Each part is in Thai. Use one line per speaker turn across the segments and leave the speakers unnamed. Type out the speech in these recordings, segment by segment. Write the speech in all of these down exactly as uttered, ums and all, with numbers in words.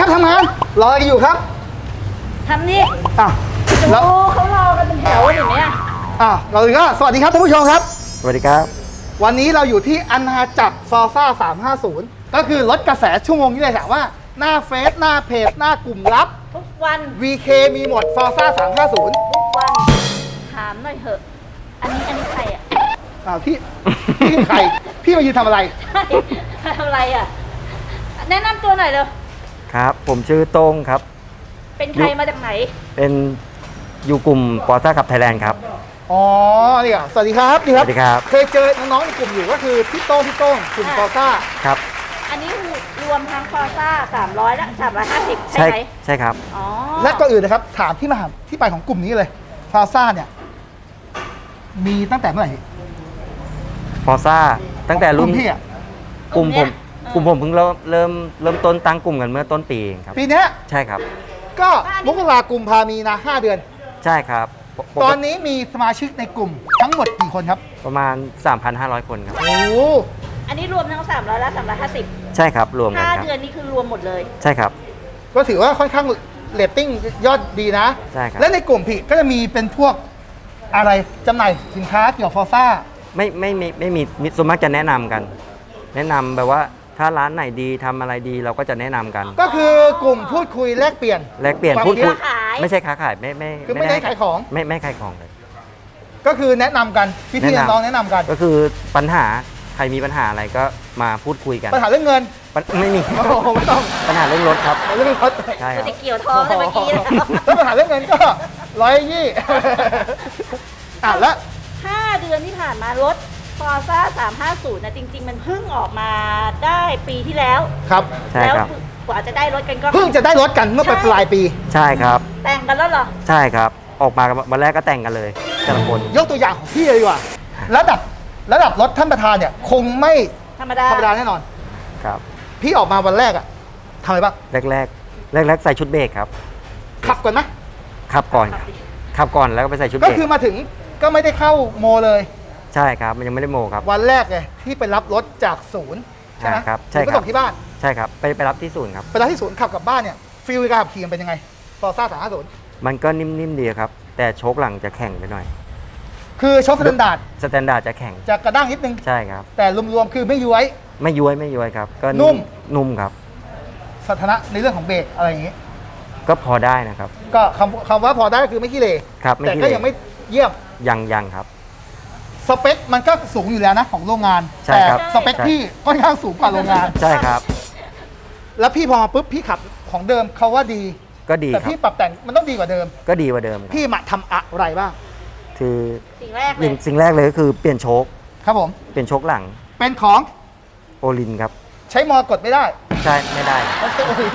ทำงานรออยู่ครับ
ทำนี่
อ่ะ
แล้วเขารอกันเป็นแถวอย่างเนี้ย
อ่ะเราก็สวัสดีครับท่านผู้ชมครับ
สวัสดีครับ
วันนี้เราอยู่ที่อาณาจักรฟอร์ซ่าสามห้าศูนย์ก็คือลดกระแสชั่วโมงนี้เลยถามว่าหน้าเฟซหน้าเพจหน้ากลุ่มลับ
ทุกวัน
วี เค มีหมดฟอร์ซ่าสามห้าศูนย์
ทุกวันถามหน่อยเถอะอันนี้อันนี้ใครอ่ะ
อ้าวพี่พี่ใครพี่มายืนทำอะไร
ทำอะไรอ่ะแนะนำตัวหน่อยเร็ว
ครับผมชื่อโต้งครับ
เป็นใครมาจากไหน
เป็นอยู่กลุ่มฟอร์ซ่าขับไทยแลนด์ครับ
อ๋อนี่อ่ะสวัสดีครับ
สวัสดีครับ
เคยเจอน้องๆในกลุ่มอยู่ก็คือพี่โต้งพี่โต้งกลุ่มฟอร์ซ่า
ครับ
อันนี้รวมทั้งฟอร์ซ่าสามร้อยและสามร้อยห้าสิบใช่ไหม
ใช่ครับ
อ๋อ
และก็อื่นนะครับถามที่มาที่ไปของกลุ่มนี้เลยฟอร์ซ่าเนี่ยมีตั้งแต่เมื่อไหร่
ฟอร์ซ่าตั้งแต่รุ่น
พี่อ่ะ
กลุ่มผมกลุ่มผมเพิ่งเริ่มเริ่มเริ่มต้นตั้งกลุ่มกันเมื่อต้นปีครับ
ปีนี้
ใช่ครับ
ก็มกราคมกุมภามีนาห้าเดือน
ใช่ครับ
ตอนนี้มีสมาชิกในกลุ่มทั้งหมดกี่คนครับ
ประมาณ สามพันห้าร้อย คนครับ
โอ้
อันนี้รวมทั้งสามร้อยและสามร้อยห้าสิบ
ใช่ครับรวมกัน
ห้า
ครับ
เดือนนี้คือรวมหมดเลย
ใช่ครับ
ก็ถือว่าค่อนข้างเรตติ้งยอดดีนะ
ใช่ครับ
และในกลุ่มพี่ก็จะมีเป็นพวกอะไรจำหน่ายสินค้าเกี่ยวกับฟอร์ซ่า
ไม่ไม่ไม่ไม่มีส่วนมากจะแนะนำกันแนะนำแบบว่าถ้าร้านไหนดีทำอะไรดีเราก็จะแนะนำกัน
ก็คือกลุ่มพูดคุยแลกเปลี่ยน
แลกเปลี่ยนพูดคุยไม่ใช่ค้าขายไม่ไม่
คือไม่ได้ขายของ
ไม่ไม่ขายของเลย
ก็คือแนะนำกันพี่พี่น้องแนะนำกัน
ก็คือปัญหาใครมีปัญหาอะไรก็มาพูดคุยกัน
ปัญหาเรื่องเงิน
ไม่มี
ไม่ต้อง
ปัญหาเรื่องรถครับ
เรื่องรถ
ใช่ครับ
จะเกี่ยวท้องเมื่อกี้
แล้วปัญหาเรื่องเงินก็ร้อยยี่อ่ะแล้ว
ห้าเดือนที่ผ่านมารถฟอร์ซ่าสามห้าศูนย์นะจริงๆมันเพิ่งออกมาได้ปีที่แล้ว
ครับ
ใช่ครับ
กว่าจะได้รถกันก็
เพิ่งจะได้รถกันเมื่อปลายปี
ใช่ครับ
แต่งกันแล้วเหรอ
ใช่ครับออกมาวันแรกก็แต่งกันเลยแต่ละคน
ยกตัวอย่างของพี่เลยดีกว่าระดับระดับรถท่านประธานเนี่ยคงไม่
ธรรมดา
ธรรมดาแน่นอน
ครับ
พี่ออกมาวันแรกอะทำอะไรบ้าง
แรกแรกแรกแรกใส่ชุดเบรกครับ
ขับก่อนไหม
ขับก่อนขับก่อนแล้วก็ไปใส่ชุดเบรก
ก็คือมาถึงก็ไม่ได้เข้าโมเลย
ใช่ครับมันยังไม่ได้โมครับ
วันแรกเลยที่ไปรับรถจากศูนย์ใช่ไหม
ครับใช่ครับ
ไปส่งที่บ้าน
ใช่ครับไปไปรับที่ศูนย์ครับ
ไปรับที่ศูนย์ขับกลับบ้านเนี่ยฟีลการขับขี่เป็นยังไงฟอร์ซ่าสามห้าศูนย์
มันก็นิ่มๆดีครับแต่โชคหลังจะแข็งไปหน่อย
คือโชคสแตนดาร์ด
สแตนดาร์ดจะแข็ง
จะกระด้างนิดนึง
ใช่ครับ
แต่รวมๆคือไม่ย้วย
ไม่ย้วยไม่ย้วยครับก็
นุ่ม
นุ่มครับ
สถานะในเรื่องของเบรกอะไรอย่างนี้
ก็พอได้นะครับ
ก็คำคำว่าพอได้คือไม่ขี้เหร่
ครับ
แต่ก็ยังไม่เยี่ยม
ยังยังครับ
สเปคมันก็สูงอยู่แล้วนะของโรงงานแต่สเปคพี่ค่อนข้างสูงกว่าโรงงาน
ใช่ครับ
แล้วพี่พอมาปุ๊บพี่ขับของเดิมเขาว่าดี
ก็ดี
แต่พี่ปรับแต่งมันต้องดีกว่าเดิม
ก็ดีกว่าเดิม
พี่มาทำอะไรบ้าง
คือ
สิ่งแรกเลย
สิ่งแรกเลยก็คือเปลี่ยนโชค
ครับผม
เปลี่ยนโชคหลัง
เป็นของ
โอลินครับ
ใช้มอกดไม่ได้
ใช่ไม่ได้
ใช้โอลิน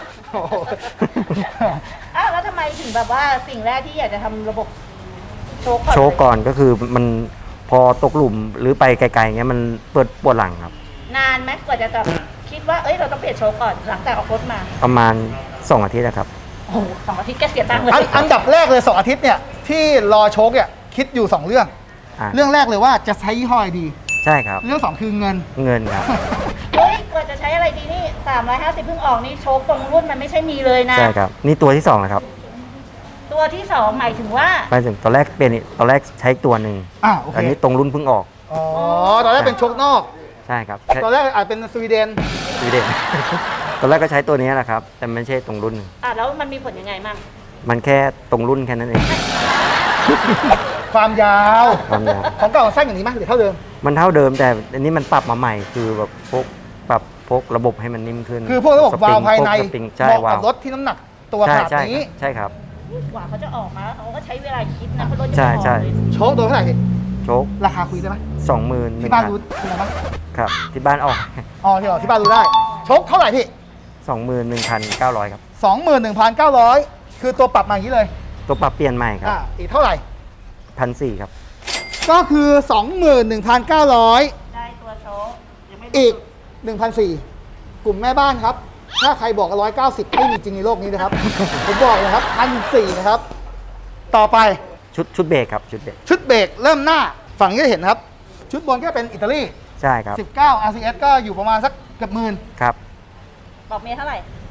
อ้าวแล้วทำไมถึงแบบว่าสิ่งแรกที่อยากจะทำระบบโชคก่อน
โชคก่อนก็คือมันพอตกหลุมหรือไปไกลๆเงี้ยมันเปิดปวดหลังครับ
นานไหมกว่าจะแบบคิดว่าเอ้ยเราต้องเปลี่ยนโชคก่อนหลังจากออกรถมา
ประมาณสองอาทิตย์นะครับ
โอ้สองอาทิตย์ก็เสียตังค์เลย
อันดับแรกเลยสองอาทิตย์เนี่ยที่รอโชคเนี่ยคิดอยู่สองเรื่องเรื่องแรกเลยว่าจะใช้ยี่ห้อดี
ใช่ครับ
เรื่องสองคือเงิน
เงินครับ
เฮ้ยกว่าจะใช้อะไรดีนี่สามร้อยห้าสิบเพิ่งออกนี่โชคตรงรุ่นมันไม่ใช่มีเลยนะ
ใช่ครับนี่ตัวที่สองนะครับ
ตัวที่สองหมายถึงว่า
หมายถึงตอนแรกเป็นตอนแรกใช้ตัวหนึ่ง
อ่าโอเค
อันนี้ตรงรุ่นเพิ่งออก
อ๋อตอนแรกเป็นโชคนอก
ใช่ครับ
ตอนแรกอาจเป็นสวีเดน
สวีเดนตอนแรกก็ใช้ตัวนี้แหละครับแต่ไม่ใช่ตรงรุ่น
อ่ะแล้วมันมีผลยังไงมั่ง
มันแค่ตรงรุ่นแค่นั้นเอง
ความยาว
ความยาว
ของเก่าสั้นอย่างนี้ไหมหรือเท่าเดิม
มันเท่าเดิมแต่อันนี้มันปรับมาใหม่คือแบบพวกปรับพวกระบบให้มันนิ่มขึ้น
คือพวกระบบวาล์วภายใน
เหมาะ
กับรถที่น้ำหนักตัวขนาดนี้
ใช่ครับ
กว่าเขาจะออกมาเขาก็ใช้เวลาคิดนะเพราะรถ
ใช่ใช่
โชคโดนเท่าไหร่
โชค
ราคาคุยได้ไหม
สองหมื่น
ที่บ้านรู้ใช่ไหม
ครับที่บ้านออก
อ๋อที่ออกที่บ้านรู้ได้โชคเท่าไหร่พี่
สองหมื่นหนึ่งพันเก้าร้อยครับ
สองหมื่นหนึ่งพันเก้าร้อยคือตัวปรับมาอย่างนี้เลย
ตัวปรับเปลี่ยนใหม่ครับ
อ่าอีกเท่าไหร่
พันสี่ครับ
ก็คือสองหมื่นหนึ่งพันเก้าร้อย
ได้ตัวโชค
อีกหนึ่งพันสี่กลุ่มแม่บ้านครับถ้าใครบอกร้อยเก้าสิบไม่มีจริงในโลกนี้นะครับผมบอกเลยครับพันสี่นะครับต่อไป
ชุดชุดเบรกครับชุดเบรก
ชุดเบรกเริ่มหน้าฝั่งนี้จะเห็นครับชุดบนก็เป็นอิตาลี
ใช่ครับ
สิบเก้า อาร์ ซี เอส ก็อยู่ประมาณสักเกือบหมื่น
ครับ
บอกเมย์เท่าไหร่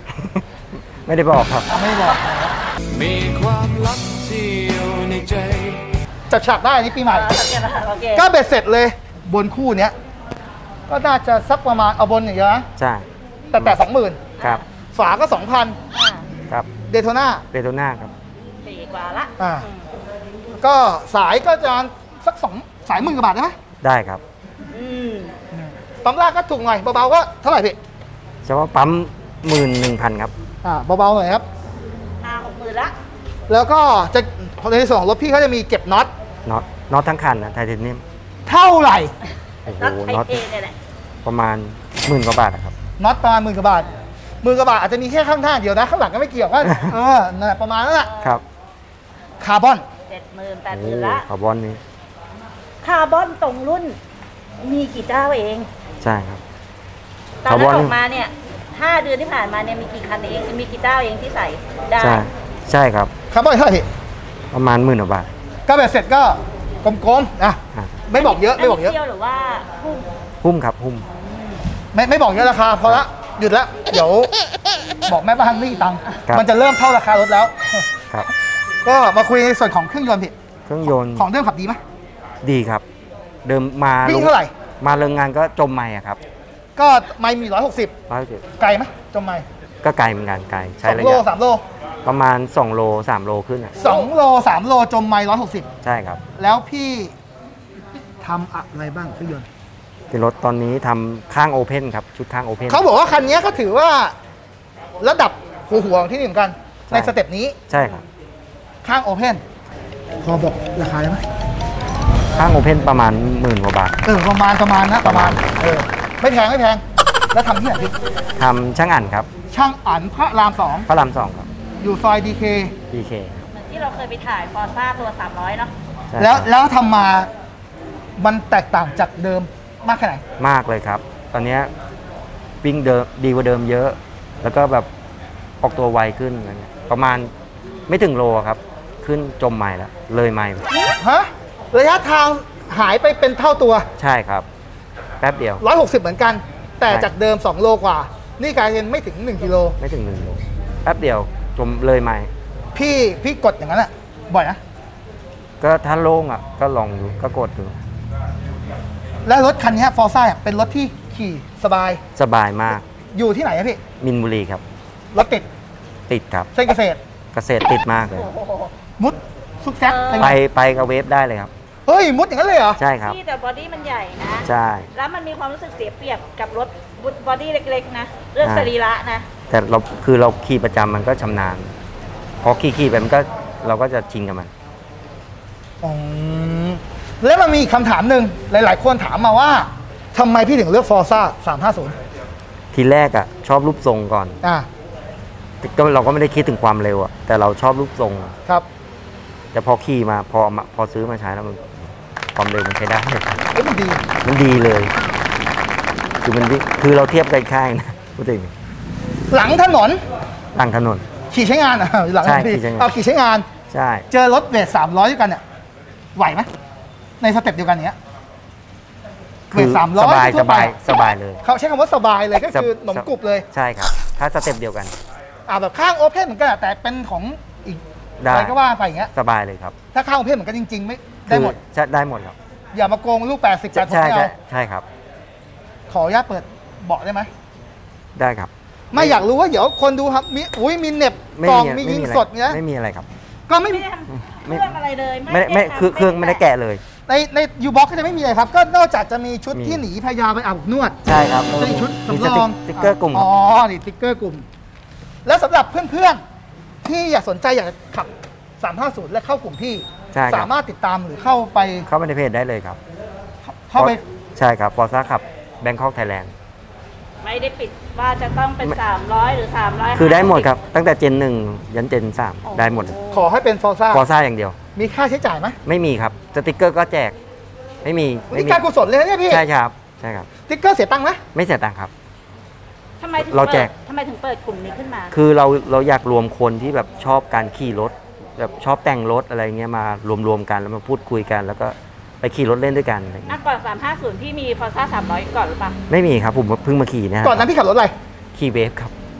ไม่ได้บอกครับ
อ่ะไม่บอกนะครับ
มีความลับที่อยู่ในใจ
จัดฉากได้อันนี้ปีใหม่
โอเคนะโอเค
ก็เบ็ดเสร็จเลยบนคู่เนี้ยก็น่าจะสักประมาณเอาบนอย่างเงี้ยนะ
ใช่
แต่แต่สองหมื่น
ครับ
ฝาก็สองพัน
อ่า
ครับ
เดโทน่า
เดโทน่าครับ
สี่กว่าละ
อ่า
อืม
ก็สายก็จะสักสองสายหมื่นกว่าบาทได้ไหม
ได้ครับ
อืม
ปั๊มลากก็ถูกหน่อยเบาๆก็เท่าไหร่พี่
เฉพาะปั๊มหมื่นหนึ่งพันครับ
อ่าเบาๆหน่อยครับ
ห้าหกหมื่นละ
แล้วก็จะในส่วนของรถพี่เขาจะมีเก็บน็อต
น็อตน็อตทั้งคันนะไทเทเนียม
เท่าไหร่
โอ้โห
น็อตไท
น็อต
เทเนี่ยแหละ
ประมาณหมื่นกว่าบาทอะครับ
น็อตประมาณหมื่นกว่าบาทหมื่นกว่าบาทอาจจะมีแค่ข้างหน้าเดียวนะข้างหลังก็ไม่เกี่ยวก็ เออนั่นแหละประมาณนั้นแหละ
ครับ
คาร์บอน
เจ็ดหมื่นแปดห
โอ้
มื่นละ
คาร์บอนนี่
คาร์บอนตรงรุ่นมีกี่เจ้าเอง
ใช่ครับ
ตอน
คาร์บ
นั้
อน
นออกมาเนี่ยห้าเดือนที่ผ่านมาเนี่ยมีกี่คันเองมีกี่เจ้าเองที่ใส่ได้
ใช่ใช่ครับ
คาร์บอนเท่าไหร่พี่
ประมาณหมื่นกว่าบาท
ก็แบบเสร็จก็กลมๆนะ
อ่ะ
ไม่บอกเยอะไม่บอกเยอะ
นนี้เที่ยวหรือว่าพุ่ง
หุ้มครับหุ้ม
ไม่ไม่บอกเยอะราคาพอละหยุดละเดี๋ยวบอกแม่บ้านไม่มีตังค์
ครับ
มันจะเริ่มเท่ารถแล้ว
ครับ
ก็มาคุยในส่วนของเครื่องยนต์พี่
เครื่องยนต์
ของเดิมขับดีไหม
ดีครับ เดิมมา
วิ่งเท่าไหร่
มาเริงงานก็จมไม่อะครับ
ก็ไม่มีร้อยหกสิบ
ร้อยเจ็ด
ไกลไหมจมไม่
ก็ไกลเหมือนกันไกล
ส
ใช้
อง
ระ
โล
ยะ
สามโล
ประมาณสองโลสามโลขึ้นอะ
สองโลสามโลจมไม่ร้อยหกสิบ
ใช่ครับ
แล้วพี่ทำอะไรบ้างเครื่องยนต์
ที่รถตอนนี้ทำข้างโอเพนครับ ชุดข้างโอเพน
เขาบอกว่าคันนี้ก็ถือว่าระดับหัวหัวของที่นี่เหมือนกัน
ใช่
ในสเต็ปนี้
ใช่ครับ
ข้างโอเพนพอบอกราคาได้ไหม
ข้างโอเพนประมาณหมื่นกว่าบาท
เออประมาณประมาณนะ
ประมาณ
เออไม่แพงไม่แพงแล้วทำที่ไหนพี่
ทำช่างอ่านครับ
ช่างอั๋นพระรามสอง
พระรามสองครับ
อยู่ซอยดีเค
ดีเค
เหมือนที่เราเคยไปถ่ายฟอร์ซ่าตัวสามร้อยเนาะ
แล้วแล้วทำมามันแตกต่างจากเดิมมากแค่ไหน
มากเลยครับ ตอนเนี้ยวิ่งเดิมดีกว่าเดิมเยอะ แล้วก็แบบออกตัวไวขึ้นอะไรเงี้ยประมาณไม่ถึงโลครับ ขึ้นจมใหม่แล้วเลยใหม่
ฮะระยะทางหายไปเป็นเท่าตัว
ใช่ครับ แป๊บเดียว
หนึ่งร้อยหกสิบเหมือนกัน แต่
ใช่
จากเดิมสองโลกว่า นี่กลายเป็นไม่ถึงหนึ่งกิโล
ไม่ถึงหนึ่งโลแป๊บเดียวจมเลยใหม่
พี่พี่กดอย่างนั้นอะบ่อยนะ
ก็ถ้าโล่งอ่ะก็ลองดูก็กดดู
แล้วรถคันนี้ฟอร์ซ่าเป็นรถที่ขี่สบาย
สบายมาก
อยู่ที่ไหนอะพี่
มินบุรีครับ
รถติด
ติดครับ
เส้นเกษตร
เกษตรติดมากเลย
โอ้โห
มุดซุกแซกเป็น
ไป
ไง
ไปกับเวฟได้เลยครับ
เฮ้ย มุดอย่างนั้นเลยเหรอ
ใช่ครับ
ที่แต่บอดี้มันใหญ่นะ
ใช่
แล้วมันมีความรู้สึกเสียเปรียบกับรถบอดี้เล็กๆนะ เรื่อง
อ่า
สรีระนะ
แต่เราคือเราขี่ประจำมันก็ชำนาญ พอขี่ขี่ไปมันก็เราก็จะชินกับมัน
อ๋อแล้วมันมีอีกคำถามหนึ่งหลาย ๆ คนถามมาว่าทำไมพี่ถึงเลือกฟอร์ซ่าสามห้าศูนย์
ทีแรกอ่ะชอบรูปทรงก่อน
อ่า
ก็เราก็ไม่ได้คิดถึงความเร็วอ่ะแต่เราชอบรูปทรง
ครับ
แต่พอขี่มาพอมาพอซื้อมาใช้แล้วมันความเร็วมันใช้ได้
เอ้ยมันดี
มันดีเลย คือมันวิ่งคือเราเทียบกันค่ายๆนะพูดถึง
หลังถนน
หลังถนน
ขี่ใช้งานอ่ะหลังถนน
ใช่
พี่
ขี่ใช้งาน
เอาขี่ใช้งาน
ใช่
เจอรถเวทสามร้อยด้วยกันเนี่ยไหวไหมในสเต็ปเดียวกันเนี้ย
คือ
สามร้อย
สบาย
ทั่
ส
วไป
บายสบายเลย
เขาใช้คำว่าสบายเลยก็คือ
สบ
หนมกรุบเลย
ใช่ครับ ถ้าสเต็ปเดียวกัน
อ่าแบบข้างโอเพนเหมือนกันอะแต่เป็นของอีก
ได้
อะไรก็ว่าไปอย่างเงี้ย
สบายเลยครับ
ถ้าข้างโอเพนเหมือนกันจริง ๆ ไม่ได้หมด
คือใช่ได้หมดครับ
อย่ามาโกงลูกแปดสิบแปดหก
ใช่
ไม่
ใช่
เอา
ใช่ครับ
ขออนุญาตเปิดเบาะได้ไหม
ได้ครับ
ไม่อยากรู้ว่าเดี๋ยวคนดูครับมีอุ้ยมีเหน็บ
ไม่
กล่อง
มี
มี
ไม่
ยิง
มีอะไร
สดเนี้ย
ไม่มีอะไรครับ
ก็ไม่
ไม่
มี
ได้ทำ
ไม่
เครื่องอะไรเลย
ไม่ไม่
ด้
คือเครื่องไม่ได้แกะเลย
ในในยูบ็อกก็จะไม่มีอะไรครับ ก็นอกจากจะมีชุด
มี
ที่หนีพญาไปอาบอบนวด
ใช่ครับ
จะมีชุด
มี
สำรอง
สติ๊กเกอร์กลุ่มค
อ๋
รั
อบ นี่สติ๊กเกอร์กลุ่ม แล้วสำหรับเพื่อนๆที่อยากสนใจอยากจะขับสามห้าศูนย์และเข้ากลุ่มพี่
ใช่ครับ
สามารถติดตามหรือเข้าไป
เข้าไปในเพจได้เลยครับ
เข้าไป
ใช่ครับฟอร์ซ่าขับแบงคอกไทยแลนด์
ไม่ได้ปิดว่าจะต้องเป็น สามร้อย หรือ สามร้อย
คือได้หมดครับ ตั้งแต่เจนหนึ่งยันเจนสามได้หมด
ขอให้เป็นฟอร์ซ่า
ฟอร์ซ่าอย่างเดียว
มีค่าใช้จ่ายไหม
ไม่มีครับสติ๊กเกอร์ก็แจก ไม่มีไม่
นี่
มี
การกุศลเลยนะเนี่ยพี่
ใช่ครับใช่ครับ
สติ๊กเกอร์เสียตังค์ไหม
ไม่เสียตังค์ครับ
ทำไมถึง
เราแจก
ปิดทำไมถึงเปิดกลุ่มนี้ขึ้นมา
คือเราเราอยากรวมคนที่แบบชอบการขี่รถ แบบชอบแต่งรถอะไรเงี้ยมารวมๆกันแล้วมาพูดคุยกัน แล้วก็ไปขี่รถเล่นด้วยกันอะไร
อ่ะ
เงี้ย
ก่อนสามห้าศูนย์พี่มีฟอร์ซ่าสามร้อยก่อนหรือเปล่า
ไม่มีครับผมเพิ่งมาขี่เนะ
ก่อนนั้นพี่ขับรถอะไร
ขี่เวฟครับ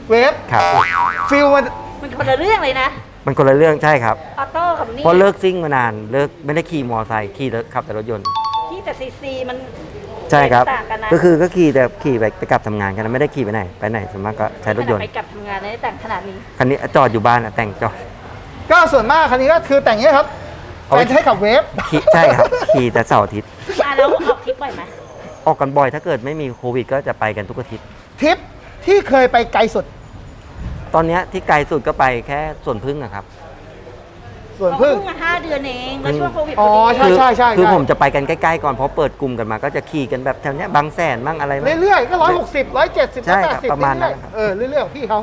เวฟ
ครับ
ฟิลมัน
มันคนละเรื่องเลยนะ
มันคนละเรื่องใช่ครับ
ออโต้กับนี่
เพราะเลิกซิ่งมานานเลิกไม่ได้ขี่มอไซค์ขี่รถขับแต่รถยนต์
ที่แต่ซีซีมัน
ใช่ครับ
ต่างกันนะ
ก็คือก็ขี่แต่ขี่ไปไปกลับทำงานกันนะไม่ได้ขี่ไปไหนไปไหนส่วนมากก็ใช้รถยนต์
ไปกลับทำงานในแต่งขนาดนี้
คันนี้จอดอยู่บ้านอะแต่งจอด
ก็ส่วนมากคันนี้ก็คือแต่งอย่างนี้ครับ
เอาไว้
แฟนใช้ขับเวฟ
ขี่ใช่ครับ ขี่แต่เสาร์อาทิตย์
อ่ะแล้วออกทริปบ่อยไหม
ออกกันบ่อยถ้าเกิดไม่มีโควิดก็จะไปกันทุกอาทิตย์
ทริปที่เคยไปไกลสุด
ตอนเนี้ยที่ไกลสุดก็ไปแค่สวนพึ่งอะครับ
ส่วนพึ่ง
เพิ่งมาห้าเดือนเองแล้วช่วงโควิด
อ๋อ
พอดี
ใช่
คื
ใช่
คือ
ใช่
ผมจะไปกันใกล้ๆก่อนเพราะเปิดกลุ่มกันมาก็จะขี่กันแบบแถวเนี้ยบางแสนบ้างอะไรบ้าง
เรื่อยๆก็ร้อยหกสิบร้อยเจ็ดสิบ
ใช่
ร้อย
ค
แป
รับ
ดสิบ
ประมาณนั้น
เออเรื่อยๆของพี่เขา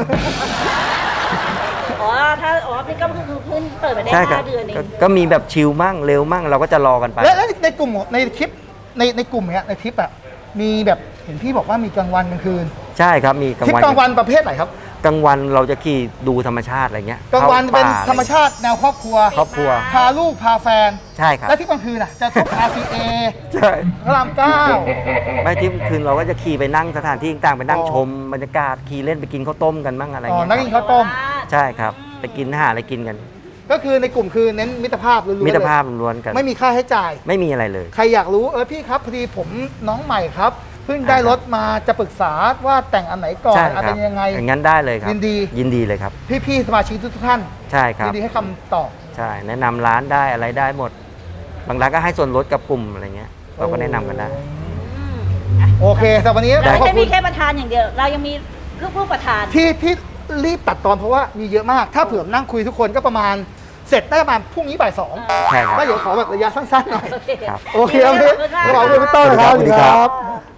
อ๋อถ้าอ๋อนี่ก็คือเพิ่งเปิดมาได้
ใช่ครั
ห้า
บ
เดือนเอง
ก็ก็มีแบบชิลมั่งเร็วมั่งเราก็จะรอกันไป
แล้วแล้วในกลุ่มในคลิปในในกลุ่มเนี้ยในทริปอะมีแบบเห็นพี่บอกว่ามีกลางวันกลางคืน
ใช่ครับมีกลา
ทริ
ง
ป
วัน
กลางวันประเภทไหนครับ
กลางวันเราจะขี่ดูธรรมชาติอะไรเงี้ย
กลางวัน
ข้
เป็น
ป่
ธรรมชาติแนวครอบครัว
ครอบครัว
พาลูกพาแฟน
ใช่ครับ
แล้วที่กลางคืนอะจะทุก อาร์ ซี เอ
ใช่
พระรามเก้า
ไม่ที่คืนเราก็จะขี่ไปนั่งสถานที่ต่างๆไปนั่ง
อ๋อ
ชมบรรยากาศขี่เล่นไปกินข้าวต้มกันบ้างอะไร
อ๋อ
เงี้ย
นั่ง
ค
กิน
รับ
ข้าวต้ม
ใช่ครับ ไปกินหาอะไรกินกัน
ก็คือในกลุ่มคือเน้นมิตรภาพล้วนๆ
มิตรภาพ
เลย
ล้วนๆกัน
ไม่มีค่าใช้จ่าย
ไม่มีอะไรเลย
ใครอยากรู้เออพี่ครับพอดีผมน้องใหม่ครับ เพิ่งได้รถมาจะปรึกษาว่าแต่งอันไหนก่อน
ใช่
อะ
ครั
เป็นยังไง
อย่างนั้นได้เลยครับ
ยินดี
ยินดีเลยครับ
พี่ๆสมาชิกทุกๆท่าน
ใช่ครั
ยิ
บ
นดีให้คำตอบ
ใช่แนะนำร้านได้อะไรได้หมด บางร้านก็ให้ส่วนลดกับกลุ่มอะไรเงี้ยเราก็แนะนำกันได้
อืมอ่ะ
โอเคสำหรับวันนี้
เรา
ขอ
ไม่
บ
ใช่
คุ
มี
ณ
แค่ประธานอย่างเดียว เรายังมีลูกๆประธาน
ที่ที่รีบตัดตอนเพราะว่ามีเยอะมาก ถ้าเผื่อนั่งคุยทุกคนก็ประมาณเสร็จได้ประมาณพรุ่งนี้บ่ายสอง
ใช่ครับ
ก็เดี๋ยวขอแบบระยะสั้นๆหน่อย
โอเค
ครับ
โอเคครับพี่
ขอบคุณมาก
ขอบคุณพี่ต้นครับ
สวัสดีครับ